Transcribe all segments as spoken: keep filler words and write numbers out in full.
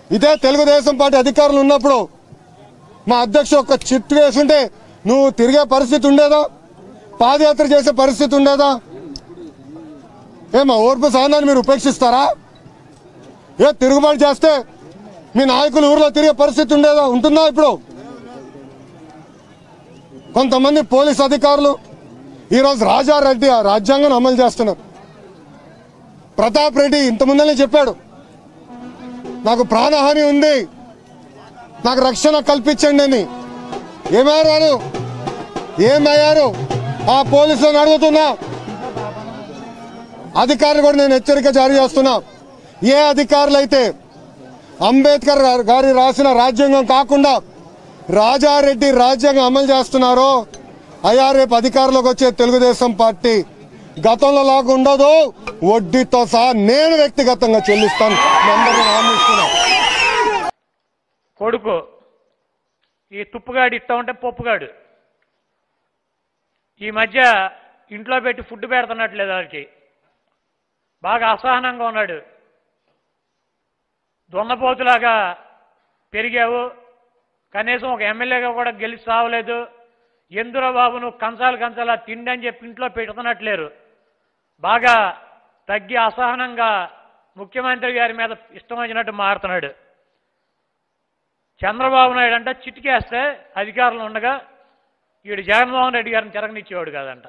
ఇదే తెలుగుదేశం పార్టీ అధికారులు ఉన్నప్పుడు మా అధ్యక్షుడు ఒక చిట్టు వేసుంటే నువ్వు తిరిగే పరిస్థితి ఉండేదా? పాదయాత్ర చేసే పరిస్థితి ఉండేదా? ఏమా ఓర్పు సహనాన్ని మీరు ఉపేక్షిస్తారా? ఏ తిరుగుబాటు చేస్తే మీ నాయకులు ఊర్లో తిరిగే పరిస్థితి ఉండేదా? ఉంటుందా? ఇప్పుడు కొంతమంది పోలీస్ అధికారులు ఈరోజు రాజారెడ్డి ఆ రాజ్యాంగం అమలు చేస్తున్నారు. ప్రతాప్ రెడ్డి ఇంతకుముందనే చెప్పాడు, నాకు ప్రాణహాని ఉంది, నాకు రక్షణ కల్పించండి అని. ఏమయ్యారు వారు? ఏమయ్యారు? ఆ పోలీసులను అడుగుతున్నా, అధికారులు కూడా నేను హెచ్చరిక జారీ చేస్తున్నా. ఏ అధికారులు అయితే అంబేద్కర్ గారి రాసిన రాజ్యాంగం కాకుండా రాజారెడ్డి రాజ్యాంగం అమలు చేస్తున్నారో అయ్యా రేపు అధికారంలోకి వచ్చే తెలుగుదేశం పార్టీ గతంలో లాగా ఉండదు, వడ్డీతో సహా నేను వ్యక్తిగతంగా చెల్లిస్తాను. కొడుకు ఈ తుప్పుగాడు ఇస్తా ఉంటే పప్పుగాడు ఈ మధ్య ఇంట్లో పెట్టి ఫుడ్ పెడుతున్నట్లేదు, వారికి బాగా అసహనంగా ఉన్నాడు. దొన్నపోతులాగా పెరిగావు, కనీసం ఒక ఎమ్మెల్యేగా కూడా గెలిచి సావలేదు, ఎందురా బాబు నువ్వు కంచాలు కంచాలా తిండి అని చెప్పి ఇంట్లో పెడుతున్నట్లేరు. బాగా తగ్గి అసహనంగా ముఖ్యమంత్రి గారి మీద ఇష్టం వచ్చినట్టు మారుతున్నాడు. చంద్రబాబు నాయుడు అంట చిటికేస్తే అధికారంలో ఉండగా వీడు జగన్మోహన్ రెడ్డి గారిని తిరగనిచ్చేవాడు కాదంట.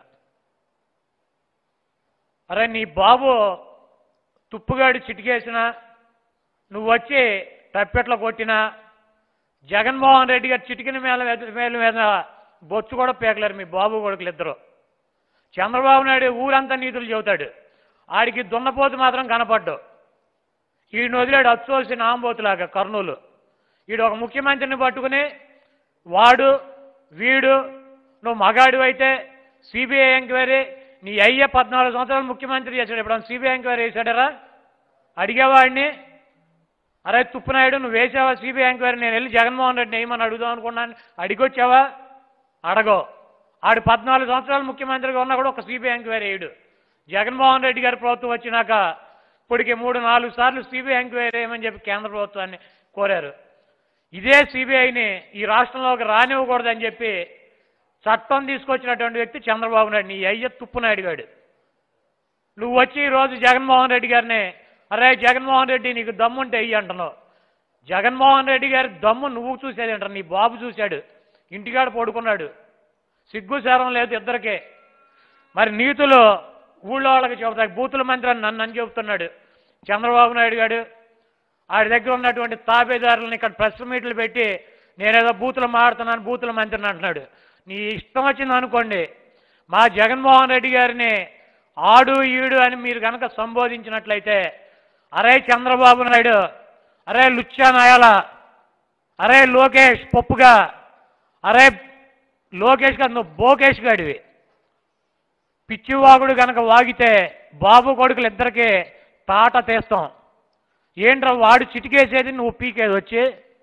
అరే నీ బాబు తుప్పుగాడి చిటికేసినా నువ్వు వచ్చి తప్పెట్లో కొట్టినా జగన్మోహన్ రెడ్డి గారు చిటికిన మేల మేల మీద బొచ్చు కూడా పేకలేరు మీ బాబు కొడుకులు ఇద్దరు. చంద్రబాబు నాయుడు ఊరంతా నీతులు చెబుతాడు, ఆడికి దున్నపోతు మాత్రం కనపడ్డు. ఈయన వదిలేడు అచ్చోసిన ఆంబోతులాగా కర్నూలు. వీడు ఒక ముఖ్యమంత్రిని పట్టుకుని వాడు వీడు నువ్వు మగాడు అయితే సిబిఐ ఎంక్వైరీ, నీ అయ్యే పద్నాలుగు సంవత్సరాలు ముఖ్యమంత్రి చేశాడు, ఇప్పుడు సిబిఐ ఎంక్వైరీ వేసాడరా? అడిగేవాడిని, అరే తుప్పునాయుడు నువ్వు వేసావా సిబిఐ ఎంక్వైరీ? నేను వెళ్ళి జగన్మోహన్ రెడ్డిని వేయమని అడుగుదాం అనుకున్నాను, అడిగొచ్చావా? అడగో. ఆడు పద్నాలుగు సంవత్సరాలు ముఖ్యమంత్రిగా ఉన్నా కూడా ఒక సిబిఐ ఎంక్వైరీ వేయడు. జగన్మోహన్ రెడ్డి గారి ప్రభుత్వం వచ్చినాక ఇప్పటికి మూడు నాలుగు సార్లు సిబిఐ ఎంక్వైరీ వేయమని చెప్పి కేంద్ర ప్రభుత్వాన్ని కోరారు. ఇదే సిబిఐని ఈ రాష్ట్రంలోకి రానివ్వకూడదని చెప్పి చట్టం తీసుకొచ్చినటువంటి వ్యక్తి చంద్రబాబు నాయుడు, నీ అయ్య తుప్పునాయుడు గాడు. నువ్వు వచ్చి ఈరోజు జగన్మోహన్ రెడ్డి గారిని అరే జగన్మోహన్ రెడ్డి నీకు దమ్ముంటే అయ్యి అంటున్నావు. జగన్మోహన్ రెడ్డి గారి దమ్ము నువ్వు చూసేది అంటారు, నీ బాబు చూశాడు, ఇంటికాడ పడుకున్నాడు, సిగ్గు శారం లేదు ఇద్దరికే. మరి నీతులు ఊళ్ళో వాళ్ళకి చెబుతాయి, బూతుల మంత్రి అని నన్ను అని చెబుతున్నాడు చంద్రబాబు నాయుడు గారు. ఆడి దగ్గర ఉన్నటువంటి తాబేదారులను ఇక్కడ ప్రెస్ మీట్లు పెట్టి నేనేదో బూతులు మాడుతున్నాను, బూతుల మంత్రిని అంటున్నాడు. నీ ఇష్టం వచ్చింది అనుకోండి, మా జగన్మోహన్ రెడ్డి గారిని ఆడు ఈడు అని మీరు కనుక సంబోధించినట్లయితే అరే చంద్రబాబు నాయుడు, అరే లుచ్చా నాయాల, అరే లోకేష్ పప్పుగా, అరే లోకేష్ గారు నువ్వు బోకేష్ గాడివి, పిచ్చివాగుడు కనుక వాగితే బాబు కొడుకులు ఇద్దరికీ తాట తీస్తాం. ఏంట్రా వాడు చిటికేసేది నువ్వు పీకేది వచ్చి?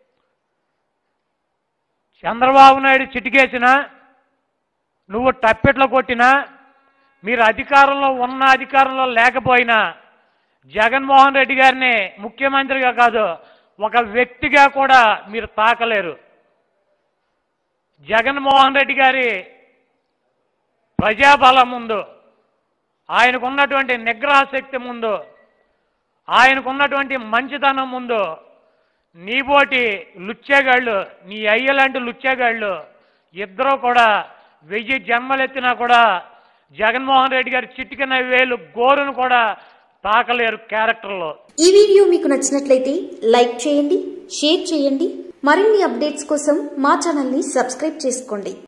చంద్రబాబు నాయుడు చిటికేసినా నువ్వు టప్పెట్లో కొట్టినా మీరు అధికారంలో ఉన్న అధికారంలో లేకపోయినా జగన్మోహన్ రెడ్డి గారిని ముఖ్యమంత్రిగా కాదు ఒక వ్యక్తిగా కూడా మీరు తాకలేరు. జగన్మోహన్ రెడ్డి గారి ప్రజాబలం ముందు, ఆయనకున్నటువంటి నిగ్రహ శక్తి ముందు, ఆయనకున్నటువంటి మంచితనం ముందు నీబోటి లుచ్చేగాళ్ళు, నీ అయ్యలాంటి లుచ్చేగాళ్ళు ఇద్దరూ కూడా వెయ్యి జన్మలెత్తినా కూడా జగన్మోహన్ రెడ్డి గారి చిటికిన వేలు గోరును కూడా తాకలేరు క్యారెక్టర్లో. ఈ వీడియో మీకు నచ్చినట్లయితే లైక్ చేయండి, షేర్ చేయండి. మరిన్ని అప్డేట్స్ కోసం మా ఛానల్ ని సబ్స్క్రైబ్ చేసుకోండి.